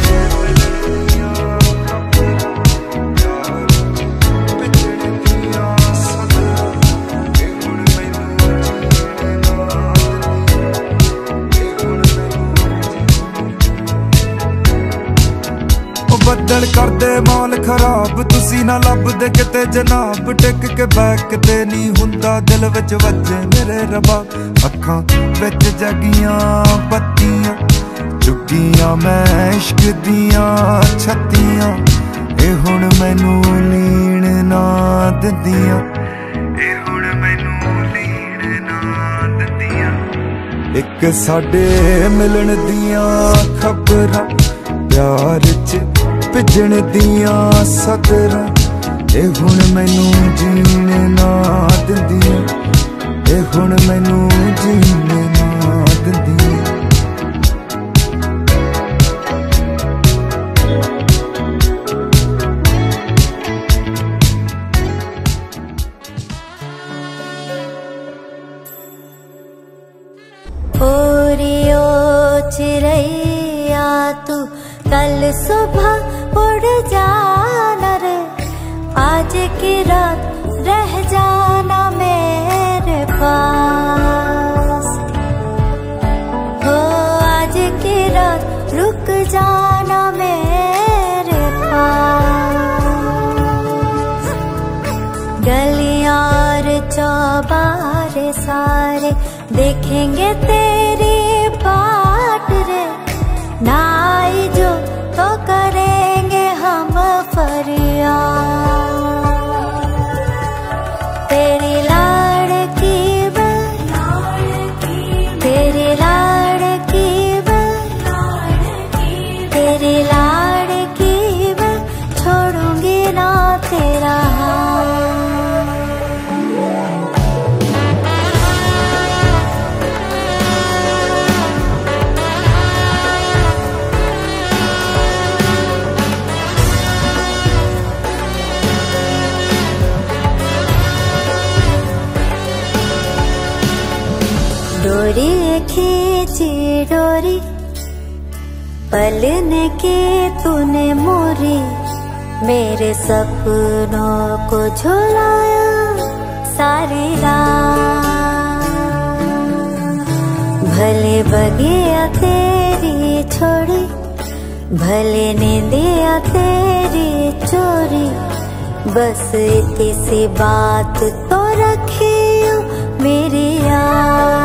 बदल करदे मौल खराब तुसी ना लभदे किते जनाब टिक के बैक ते नहीं हुंदा दिल विच वजे मेरे रबा अखां विच जगियां बत्तियां चुकियां मैं इश्क दियां छत्तियां ए हुण मैनू लीण ना दिंदियां ए हुण मैनू लीण ना दिंदियां इक साडे मिलन दियां खबरां प्यार च भिजण दियां सदरां ए हुण मैनू जीण ना दिंदियां ए हुण मैनू जीण ना दिंदियां ओरियो चिड़ैया तू कल सुबह उड़ जाना रे आज की रात रह जाना मेरे पास हो आज की रात रुक जाना मेरे पास गलियां और चौबारे सारे देखेंगे तेरी बाट रे ना आई जो तो करेंगे हम फरियाद तेरी लाड़की तेरी लाड़की तेरी लाड़की छोड़ूंगी ना तेरा डोरी खींची डोरी पलने की तूने मोरी मेरे सपनों को झुलाया सारी रात भले बगिया तेरी छोड़ी भले नींदिया तेरी चोरी बस इतनी सी बात तो रखी मेरी याद